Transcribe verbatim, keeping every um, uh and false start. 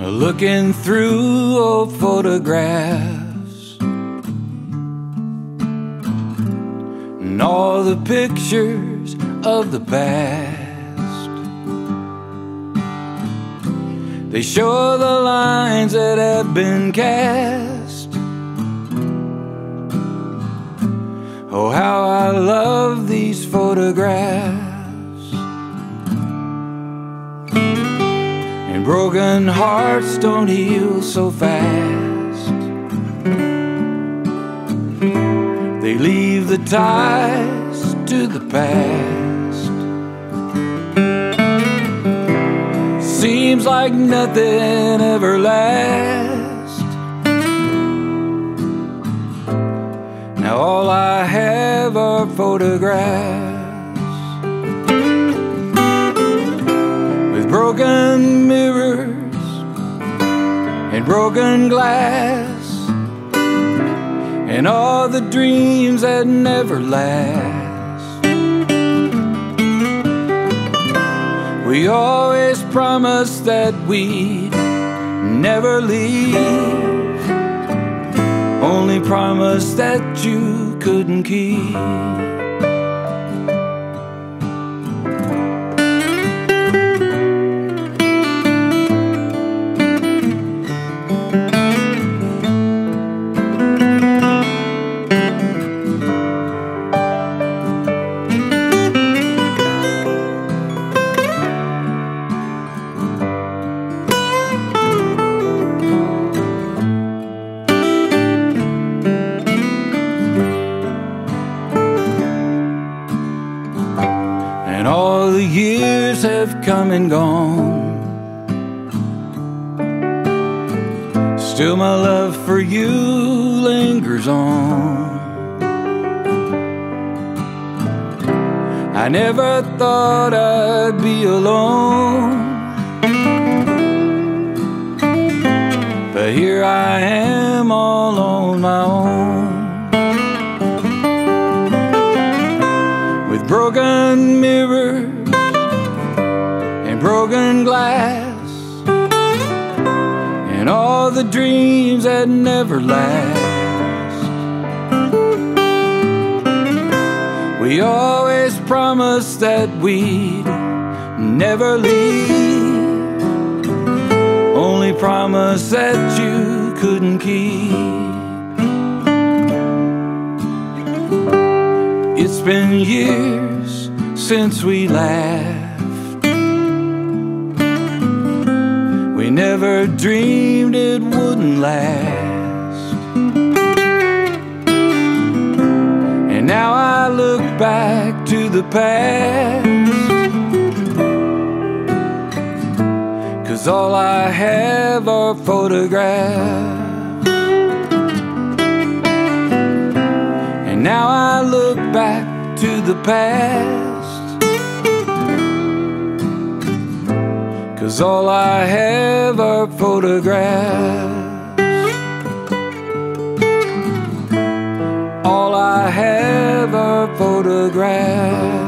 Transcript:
looking through old photographs and all the pictures of the past. They show the lines that have been cast. Oh, how I love these photographs. And broken hearts don't heal so fast. They leave the ties to the past. Seems like nothing ever lasts. Now all I have are photographs with broken mirrors and broken glass, and all the dreams that never last. We always promised that we'd never leave, only promised that you couldn't keep. And all the years have come and gone, still my love for you lingers on. I never thought I'd be alone, but here I am all on my own, with broken mirrors and broken glass, and all the dreams that never last. We always promised that we'd never leave, only promised that you couldn't keep. It's been years since we laughed. We never dreamed it wouldn't last. And now I look back to the past, 'cause all I have are photographs. And now I look back to the past, 'cause all I have are photographs. All I have are photographs.